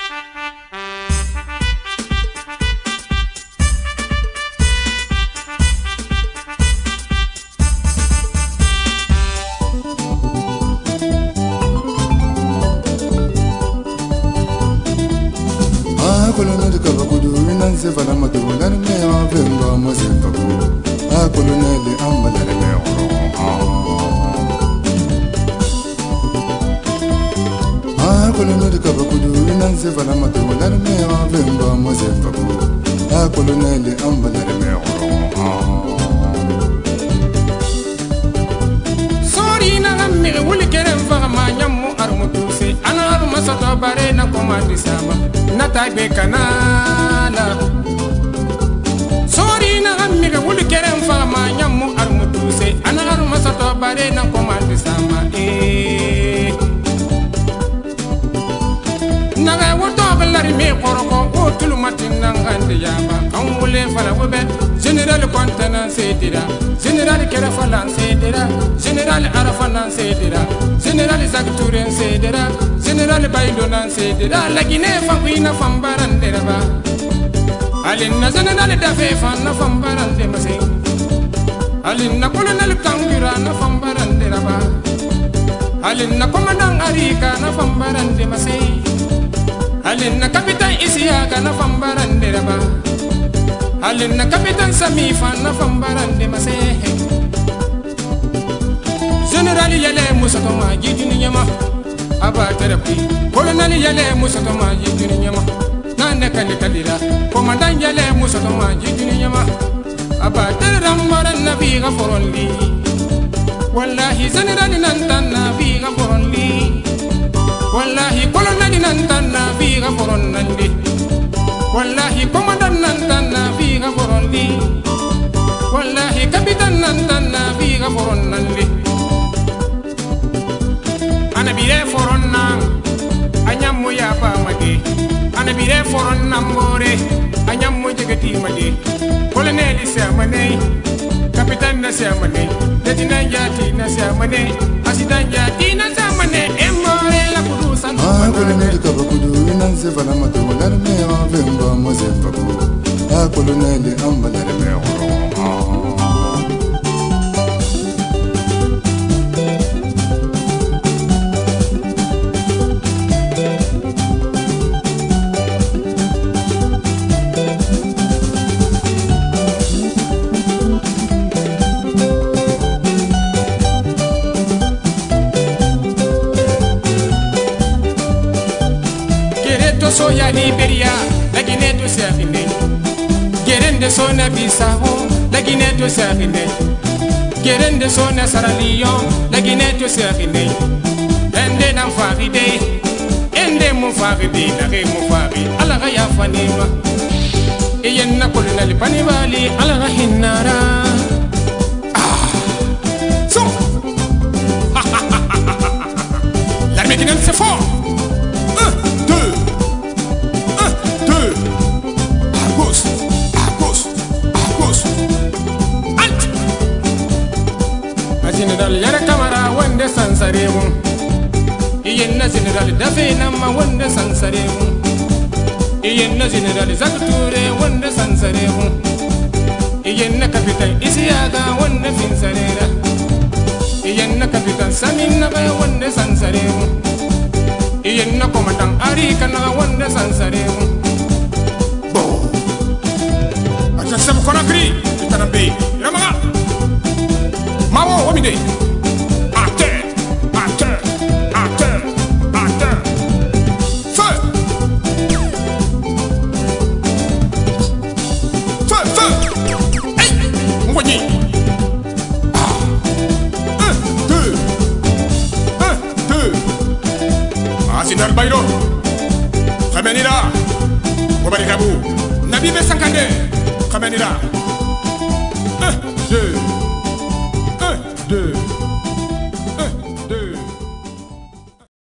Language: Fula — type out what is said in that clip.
Colonel de Cavacudu, Nancy Valamatu, and me of him, Mazimpaku. Ah, Colonel de Ambalare. Ah, Colonel de Cavacudu, Nancy Valamatu, and me of him, Mazimpaku. Ah, Colonel de Ambalare. Sorry, Nami, will you get him for a man, Armutusi, and Armasato Barena Commandisama. Nata be kanala Sorry na amiga wuli kerem fama nyamu armutuse ana aruma sato bare na komandi sama Naga woto belari me koroko o tulu matina ngandi yaba kan wule fala wobe general kontana sedira general kera fala sedira general arafana sedira general zakturen sedira general baydona sedira lagine fakuina fambarandera ba alinna general dafe fanna fambarande mase alinna colonel kangura na fambarandera ba alinna commandant arika na fambarande mase alinna kapitan isiaka na fambarandera ba alinna kapitan samifa na fambarande mase general yale musatoma jiduni nyama aba terapi colonel yale musatoma jiduni nyama nane kalira commandant yale musatoma jiduni nyama aba teram maran nabi gaforoli wallahi general nantan nabi gaforoli wallahi colonel nantan nabi gaforoli wallahi commandant nantan nabi gaforoli wallahi kapitan nantan nabi gaforoli ana bire foronna anyammo ya pa made ana bire foronna more anyammo jegati made colonel samane kapitan na samane lieutenant jati na samane assistant jati na samane emore la kudu san Ah, Colonel de Cavacudu, Nancy Valamatu, and me of him, Mazimpaku. Ah, Colonel de Ambalare. Soya Liberia, la Guinée de Serfine. Gerende sona Bissau, la Guinée de Serfine. Gerende sona Sierra Leone, la Guinée de Serfine. Ende nam faride, ende mu faride, la re mu fari, ala ga ya fanima. Eyenna colonel panibali, ala ga hinara. So, l'armée guinéenne c'est fort. General Yara Kamara wande sansaremu Iyenna General Dafe nama wande sansaremu Iyenna General Zakture wande sansaremu Iyenna Kapitan Isiaga wande finsarera Iyenna Kapitan Samin naga wande sansaremu Iyenna Commandant Arika naga wande sansaremu Bo Ajasabu Konakri Itanambe Yamaga Mawo wamide Acteur Acteur Acteur Acteur Feu Feu Feu Hey Mwenye 1, 2 1, 2 Asinar Bayro Khamenira Wabarikabu Nabibe Sankande Khamenira 1, 2 2